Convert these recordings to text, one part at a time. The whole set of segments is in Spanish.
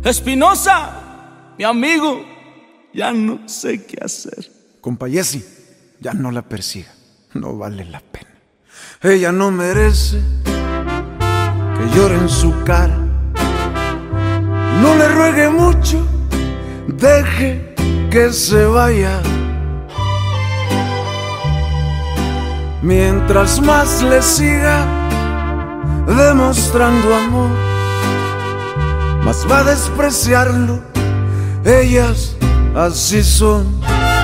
Espinosa, mi amigo, ya no sé qué hacer. Compa Jesse, ya no la persiga, no vale la pena. Ella no merece que llore en su cara. No le ruegue mucho, deje que se vaya. Mientras más le siga demostrando amor, más va a despreciarlo. Ellas así son.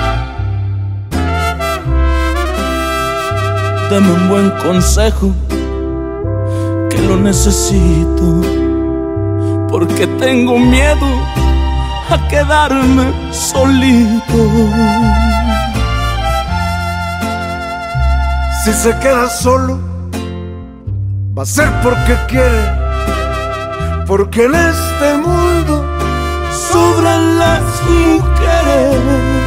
Dame un buen consejo, que lo necesito, porque tengo miedo a quedarme solito. Si se queda solo, va a ser porque quiere, porque en este mundo sobran las mujeres.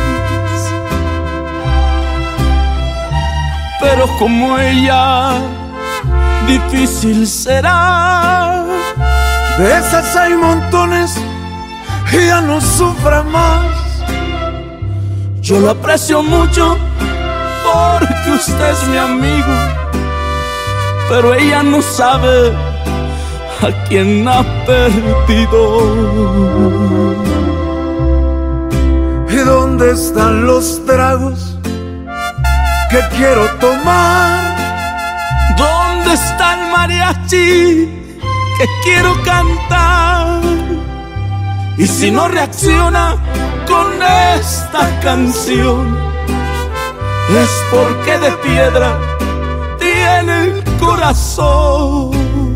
Pero como ella, difícil será. De esas hay montones y ya no sufra más. Yo lo aprecio mucho porque usted es mi amigo, pero ella no sabe a quién ha perdido. ¿Y dónde están los tragos que quiero tomar? ¿Dónde está el mariachi que quiero cantar? Y si no reacciona con esta canción, es porque de piedra tiene el corazón.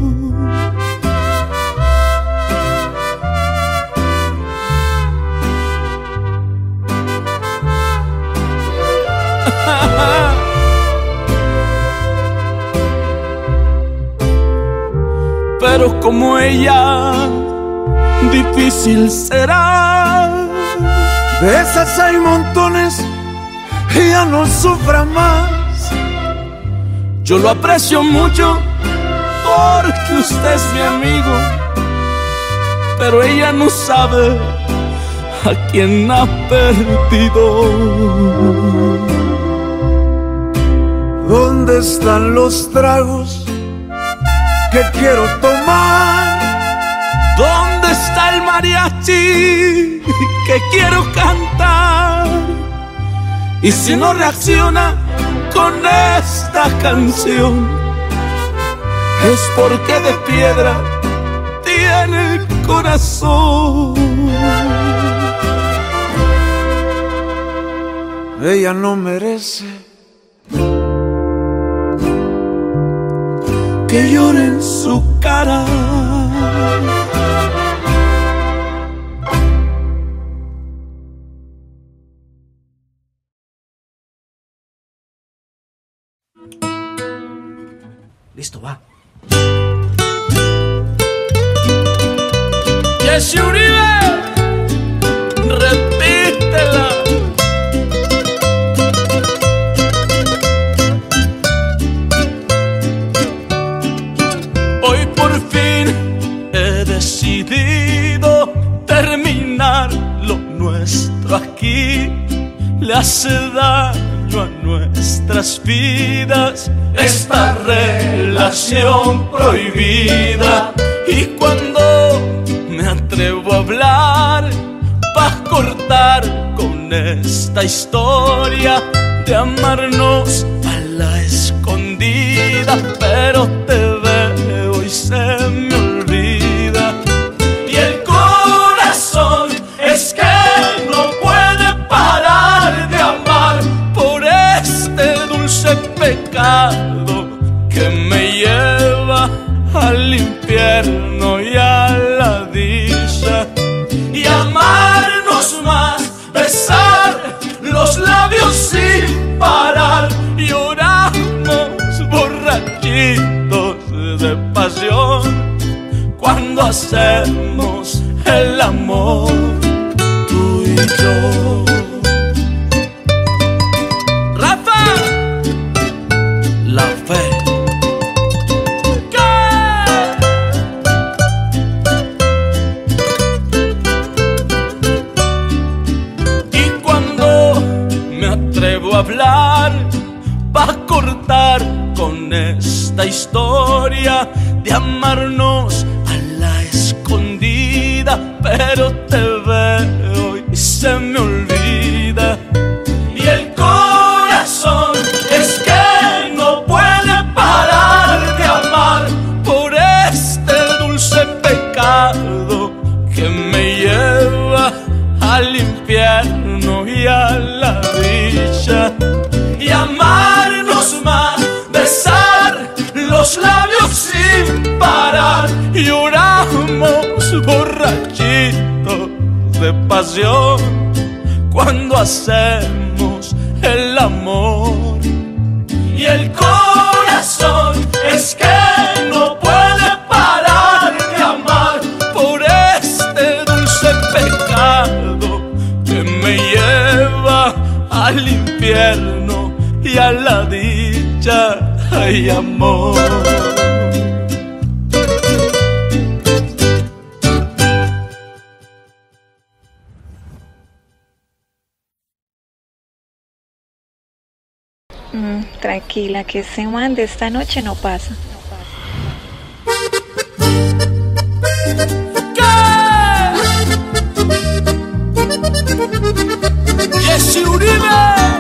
Pero como ella, difícil será. De esas hay montones y ya no sufra más. Yo lo aprecio mucho porque usted es mi amigo, pero ella no sabe a quién ha perdido. ¿Dónde están los tragos que quiero tomar? ¿Dónde está el mariachi que quiero cantar? Y si no reacciona con esta canción, es porque de piedra tiene el corazón. Ella no merece que llore en su cara. Listo, va. Jesse Uribe, repítela. Hoy por fin he decidido terminar lo nuestro aquí. Le hace daño a nuestras vidas esta relación prohibida. Y cuando me atrevo a hablar, pa' cortar con esta historia de amarnos a la escondida, pero te veo y se me olvida. Y el corazón es que no puede parar de amar por este dulce pecado que me lleva al infierno y a la dicha. Y amarnos más, besar los labios sin parar, lloramos borrachitos de pasión cuando hacemos el amor, tú y yo. Rafa, la fe. pero te veo y se me olvida. Y el corazón es que no puede parar de amar por este dulce pecado que me lleva al infierno y a la dicha. Y amarnos más, besar los labios sin parar, lloramos borrachitos de pasión cuando hacemos el amor. Y el corazón es que no puede parar de amar por este dulce pecado que me lleva al infierno y a la dicha. Ay, amor. Tranquila, que ese man de esta noche no pasa. Jesse Uribe.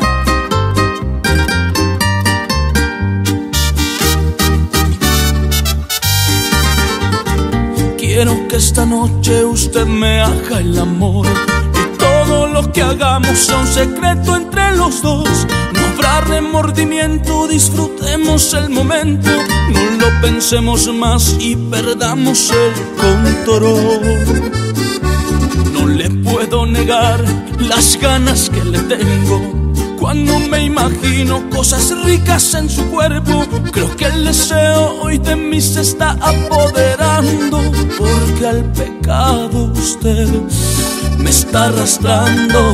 Quiero que esta noche usted me haga el amor y todo lo que hagamos sea un secreto entre los dos. No habrá remordimiento, disfrutemos el momento, no lo pensemos más y perdamos el control. No le puedo negar las ganas que le tengo cuando me imagino cosas ricas en su cuerpo. Creo que el deseo hoy de mí se está apoderando, porque al pecado usted me está arrastrando.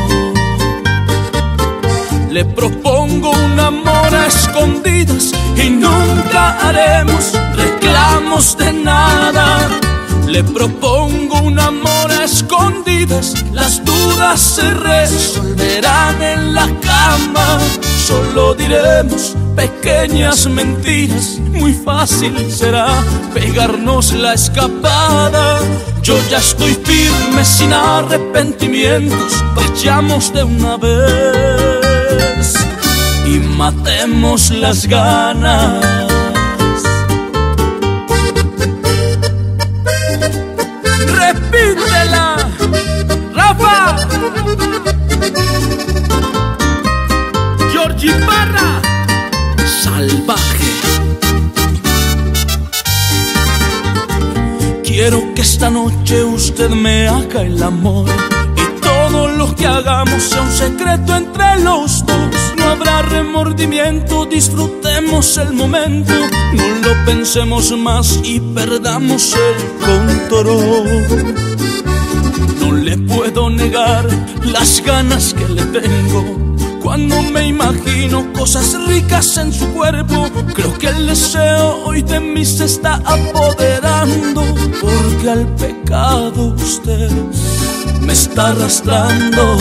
Le propongo un amor a escondidas y nunca haremos reclamos de nada. Le propongo un amor a escondidas, las dudas se resolverán en la cama. Solo diremos pequeñas mentiras, muy fácil será pegarnos la escapada. Yo ya estoy firme sin arrepentimientos, vayamos de una vez y matemos las ganas. Repítela, Rafa. Georgie Parra, salvaje. Quiero que esta noche usted me haga el amor y todo lo que hagamos sea un secreto entre los dos. No habrá remordimiento, disfrutemos el momento, no lo pensemos más y perdamos el control. No le puedo negar las ganas que le tengo cuando me imagino cosas ricas en su cuerpo. Creo que el deseo hoy de mí se está apoderando, porque al pecado usted me está arrastrando.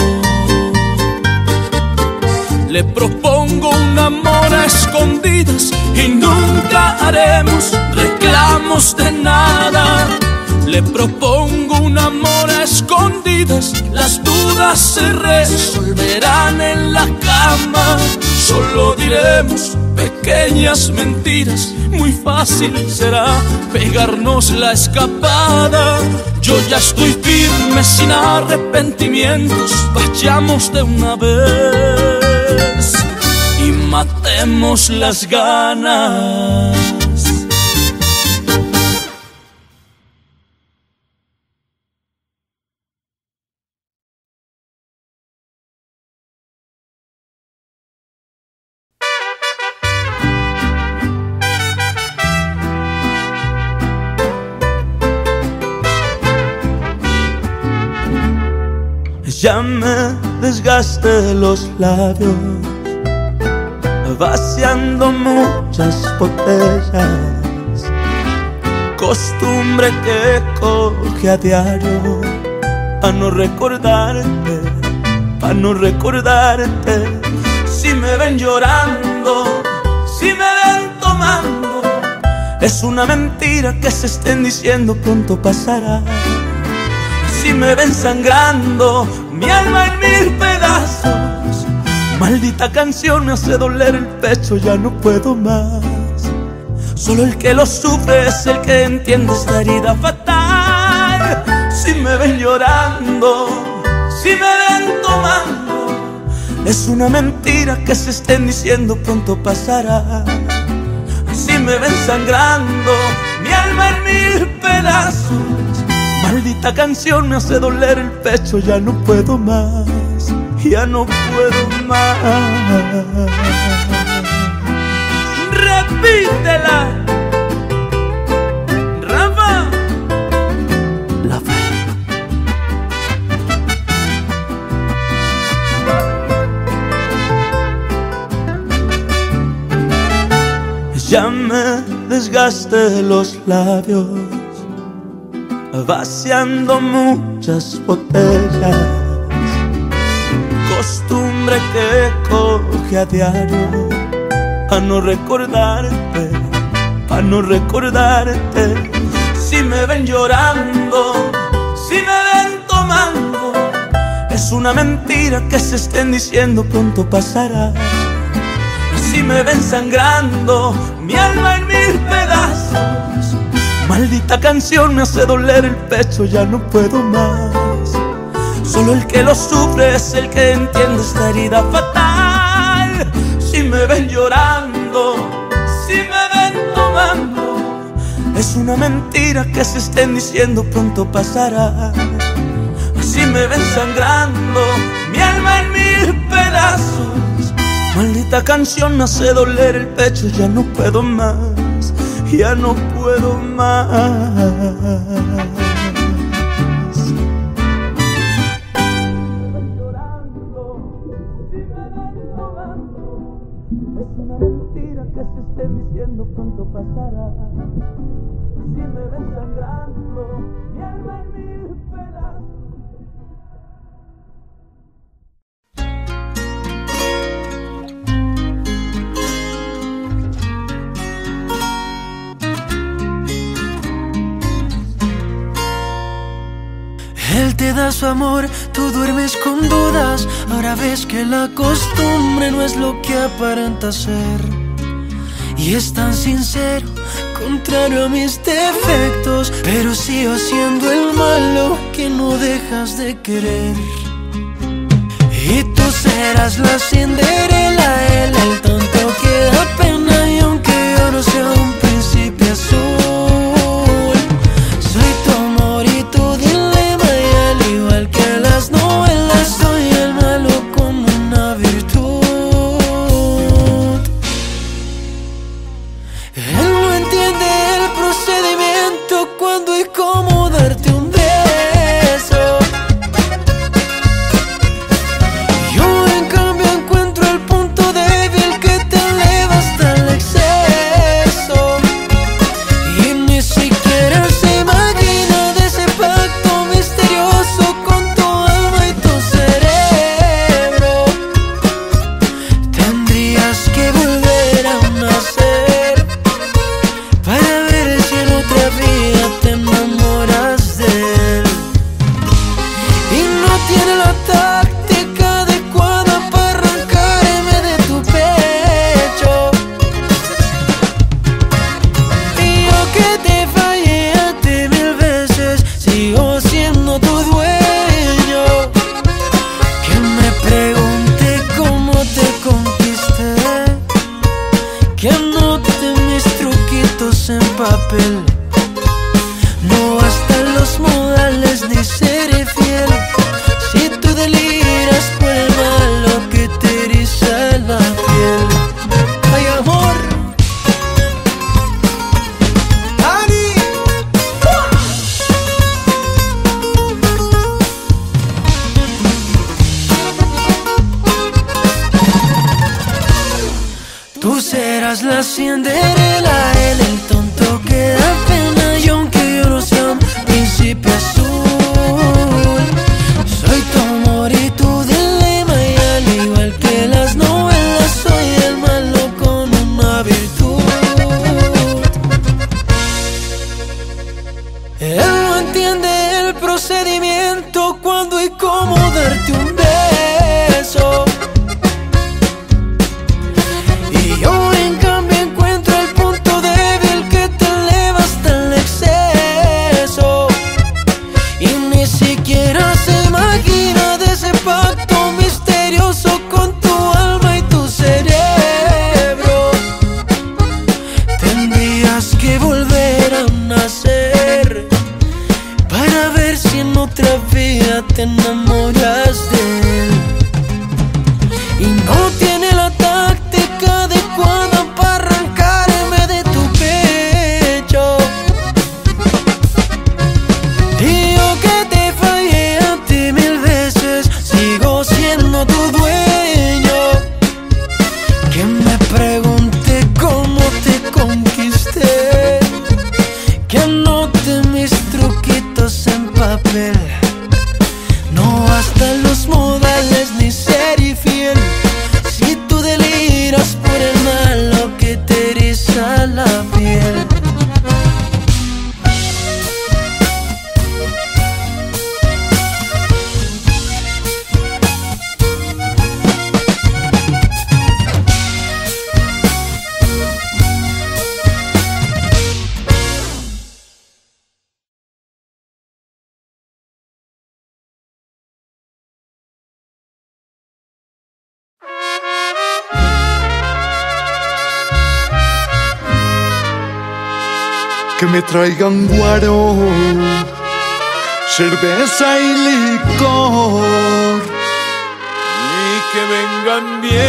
Le propongo un amor a escondidas y nunca haremos reclamos de nada. Le propongo un amor a escondidas, las dudas se resolverán en la cama. Solo diremos pequeñas mentiras, muy fácil será pegarnos la escapada. Yo ya estoy firme sin arrepentimientos, vayamos de una vez y matemos las ganas. Ya me desgasté los labios, vaciando muchas botellas, costumbre que coge a diario, pa' no recordarte, pa' no recordarte. Si me ven llorando, si me ven tomando, es una mentira que se estén diciendo pronto pasará. Si me ven sangrando, mi alma en mil pedazos, maldita canción me hace doler el pecho, ya no puedo más. Solo el que lo sufre es el que entiende esta herida fatal. Si me ven llorando, si me ven tomando, es una mentira que se estén diciendo pronto pasará. Si me ven sangrando, mi alma en mil pedazos, maldita canción me hace doler el pecho, ya no puedo más, ya no puedo más. Repítela, Rafa. La fe. Ya me desgasté los labios, vaciando muchas botellas, costumbre que coge a diario, pa' no recordarte, pa' no recordarte. Si me ven llorando, si me ven tomando, es una mentira que se estén diciendo pronto pasará. Si me ven sangrando, mi alma en mil pedazos, maldita canción me hace doler el pecho, ya no puedo más. Solo el que lo sufre es el que entiende esta herida fatal. Si me ven llorando, si me ven tomando, es una mentira que se estén diciendo pronto pasará. Si me ven sangrando, mi alma en mil pedazos, maldita canción me hace doler el pecho, ya no puedo más, ya no puedo más. Es una mentira que se estén diciendo pronto pasará. Si me ven sangrando, mi alma en mil pedazos. Él te da su amor, tú duermes con dudas. Ahora ves que la costumbre no es lo que aparenta ser. Y es tan sincero, contrario a mis defectos, pero sigo siendo el malo que no dejas de querer. Y tú serás la Cinderela, él el tonto que da pena. Y aunque yo no sea un príncipe azul, soy tu amor y tu dilema. Y al igual que las novelas, soy el malo con una virtud. Él no entiende el procedimiento, cuando y cómo darte un beso. Yo en cambio encuentro el punto débil que te eleva hasta el exceso. Y ni siquiera se imagina de ese pacto misterioso con tu alma y tu cerebro. Tendrías que volver a nacer para ver si en otra vida te enamoras de él. Y no tiene la táctica adecuada para arrancarme de tu pecho. Y yo que te fallé a ti 1000 veces, sigo siendo tu dueño. Que me pregunte cómo te conquisté, que anote mis truquitos en papel. No bastan los modales ni seré fiel, si tú deliras por el malo que te eriza la piel. Ay, amor, Dani. Tú serás la Cinderela, él el tonto que da pena. Y aunque yo no sea un príncipe azul, soy tu amor y tu dilema. Y al igual que las novelas, soy el malo con una virtud. Él no entiende el procedimiento, hay como darte un beso. Y yo en cambio encuentro el punto débil que te eleva hasta el exceso. Y ni siquiera se imagina de ese pacto misterioso con tu alma y tu cerebro. Tendrías que volver a nacer para ver si en otra vida te enamoras de él. Y no tiene la táctica adecuada para arrancarme de tu pecho. Y yo que te fallé a ti 1000 veces, sigo siendo tu dueño. Que me pregunte cómo te conquisté, que anote mis truquitos en papel. No bastan los modales ni ser infiel, si tú deliras por el malo que te eriza la piel. Que me traigan guaro, cerveza y licor, y que vengan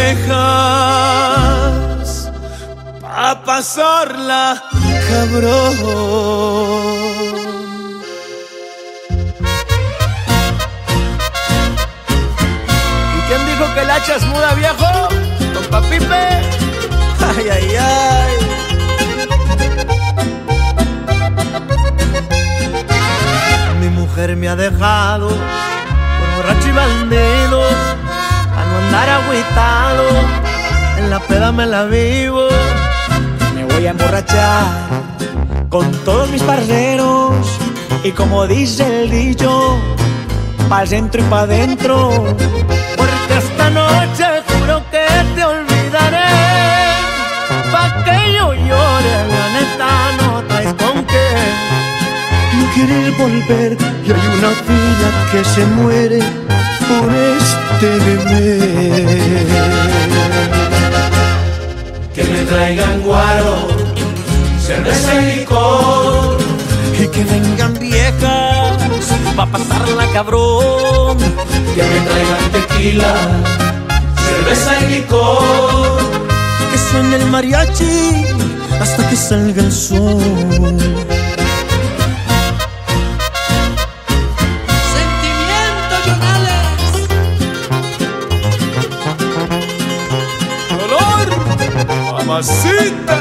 viejas a pasarla, cabrón. ¿Y quién dijo que el hacha es muda, viejo? Don Papipe. Ay, ay, ay. Mi mujer me ha dejado por borracho y bandido, a no andar agüitado, en la peda me la vivo. Me voy a emborrachar con todos mis parceros, y como dice el dicho, pa'l centro y pa' dentro. Porque esta noche juro que te olvidaré, pa' que yo llore, la neta no traes con qué. no querer volver, y hay una fila que se muere por este bebé. Que me traigan guaro, cerveza y licor, y que vengan viejas pa' pasarla, cabrón. que me traigan tequila, cerveza y licor, Que suene el mariachi hasta que salga el sol. Sentimiento, Jonales. dolor, mamacita.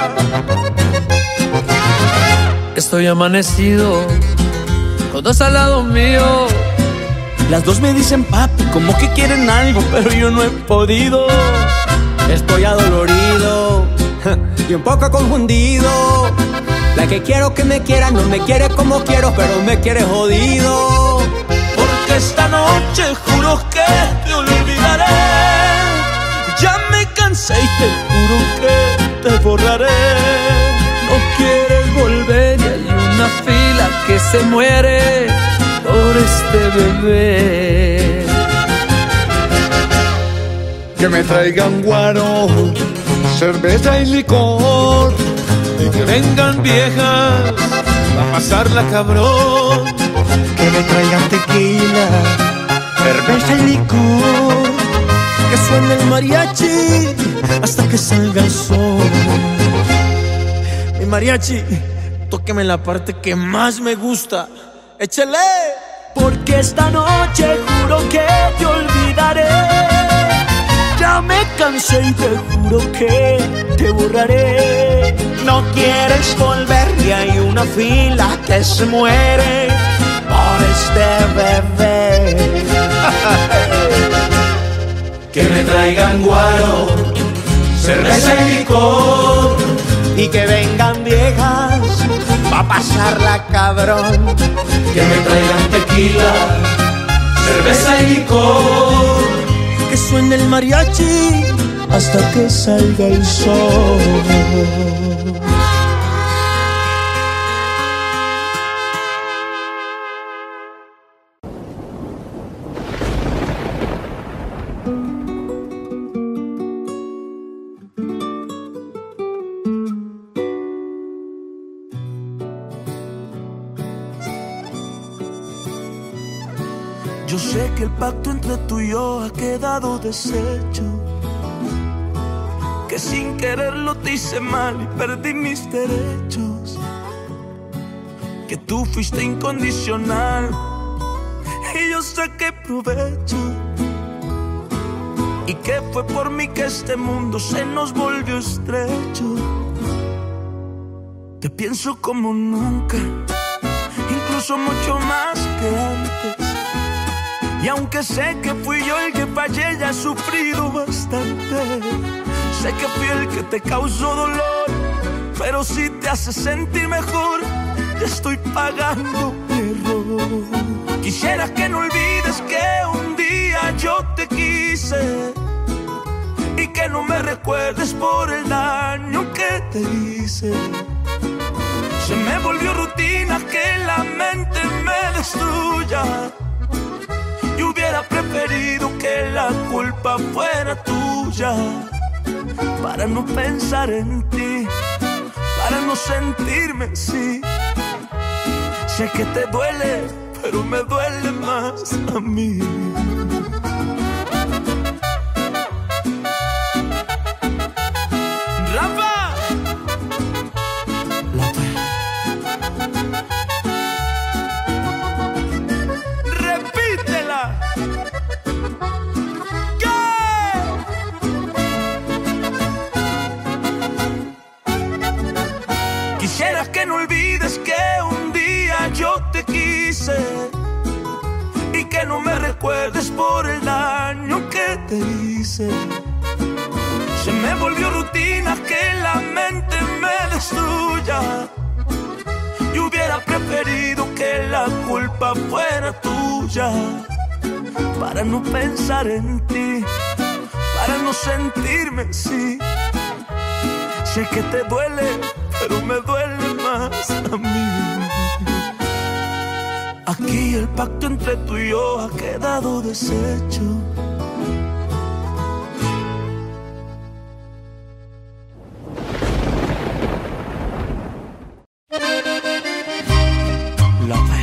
Estoy amanecido, los dos al lado mío. Las dos me dicen papi, como que quieren algo, pero yo no he podido. Estoy adolorido y un poco confundido. La que quiero que me quiera no me quiere como quiero, pero me quiere jodido. Porque esta noche juro que te olvidaré. Ya me cansé y te juro que te borraré. No quieres volver y hay una fila que se muere por este bebé. Que me traigan guaro, cerveza y licor, Y que vengan viejas a pasarla, cabrón. Que me traigan tequila, cerveza y licor. Que suene el mariachi hasta que salga el sol. Mi mariachi, tóqueme la parte que más me gusta. ¡Échale! Porque esta noche juro que te olvidaré. Ya me cansé y te juro que te borraré. No quieres volver y hay una fila que se muere por este bebé. Que me traigan guaro, cerveza y licor, Y que vengan viejas pa' pasarla, cabrón. que me traigan tequila, cerveza y licor. Que suene el mariachi hasta que salga el sol. Yo sé que el pacto entre tú y yo ha quedado deshecho, que sin quererlo te hice mal y perdí mis derechos, que tú fuiste incondicional y yo saqué provecho, y que fue por mí que este mundo se nos volvió estrecho. Te pienso como nunca, incluso mucho más que antes. Y aunque sé que fui yo el que fallé, ya he sufrido bastante. Sé que fui el que te causó dolor, pero si te hace sentir mejor, ya estoy pagando mi error. Quisiera que no olvides que un día yo te quise, y que no me recuerdes por el daño que te hice. Se me volvió rutina que la mente me destruya, y hubiera preferido que la culpa fuera tuya, para no pensar en ti, para no sentirme así. Sé que te duele, pero me duele más a mí. Rafa, la fe. Quisiera que no olvides que un día yo te quise, y que no me recuerdes por el daño que te hice. Se me volvió rutina que la mente me destruya, y hubiera preferido que la culpa fuera tuya, para no pensar en ti, para no sentirme así. Sé que te duele, pero me duele más a mí. Aquí el pacto entre tú y yo ha quedado deshecho. La fe.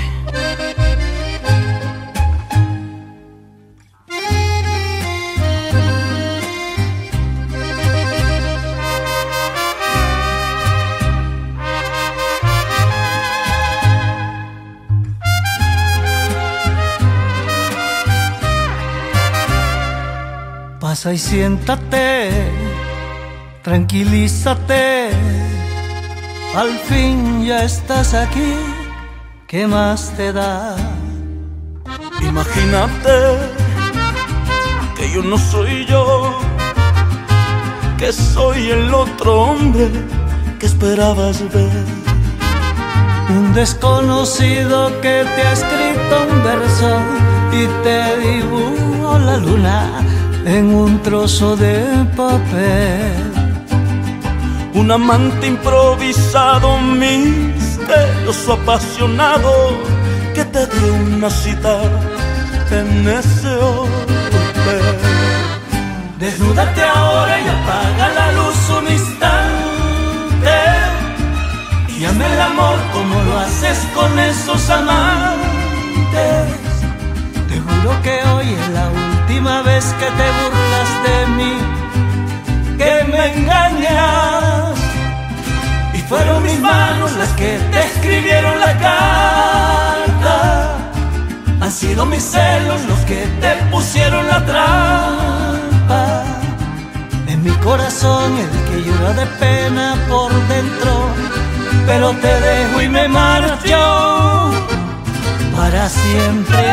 Pasa y siéntate, tranquilízate, al fin ya estás aquí, ¿qué más te da? Imagínate que yo no soy yo, que soy el otro hombre que esperabas ver. Un desconocido que te ha escrito un verso y te dibujó la luna en un trozo de papel. Un amante improvisado, misterioso, apasionado, que te dio una cita en ese hotel. Desnúdate ahora y apaga la luz un instante, y ame el amor como lo haces con esos amantes. Te juro que hoy es la última vez que te burlas de mí, que me engañas. Y fueron mis manos las que te escribieron la carta, han sido mis celos los que te pusieron la trampa. En mi corazón el que llora de pena por dentro, pero te dejo y me marcho para siempre.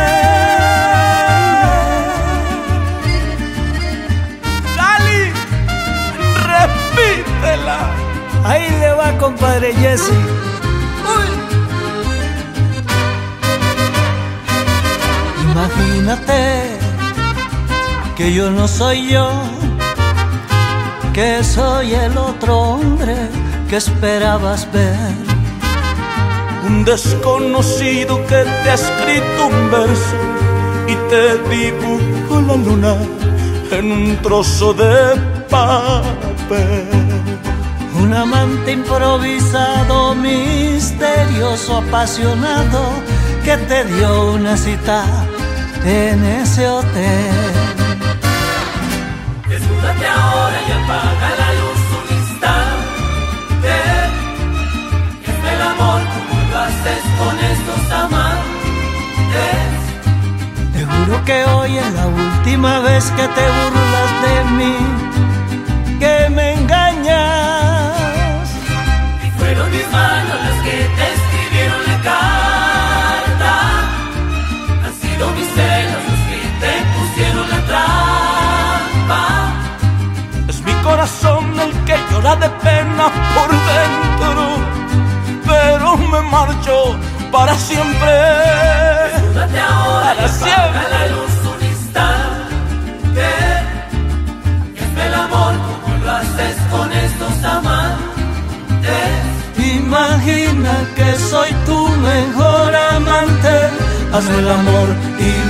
Dale, repítela. Ahí le va, compadre Jesse. Imagínate que yo no soy yo, que soy el otro hombre que esperabas ver. Un desconocido que te ha escrito un verso y te dibujó la luna en un trozo de papel. Un amante improvisado, misterioso, apasionado, que te dio una cita en ese hotel. Desnúdate ahora y apaga la luz un instante. Es el amor como lo haces con estos amantes. Te juro que hoy es la última vez que te burlas de mí, que me engañas. Y fueron mis manos las que te escribieron la carta. Han sido mis celos los que te pusieron la trampa. Es mi corazón el que llora de pena por dentro, pero me marcho para siempre. Desnúdate ahora para y apaga siempre. la luz un instante. Es el amor como lo haces con estos amantes. Imagina que soy tu mejor amante. Hazme el amor y